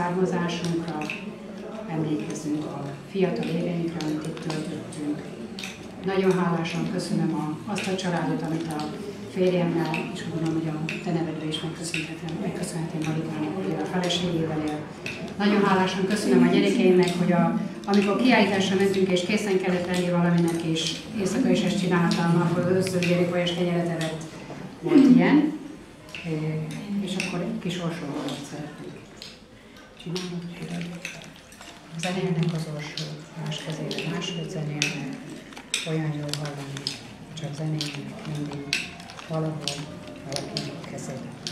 származásunkra, emlékezzünk a fiatal éveinkre, amit itt töltöttünk. Nagyon hálásan köszönöm azt a családot, amit a férjemmel, és gondolom, hogy a te nevedbe is megköszönhetem Marikának, hogy a feleségével él. Nagyon hálásan köszönöm a gyerekeimnek, hogy amikor kiállításra mentünk, és készen kellett lenni valaminek, és éjszaka is ezt csináltam, akkor az összes gyerek vajas kenyeret evett. Volt ilyen. És akkor egy kis orsolót szeretnék csinálni. Zenélnek az orsó más kezére, máshogy zenélnek. Olyan jól hallani, csak zenélnek mindig valahol valakinek kezében.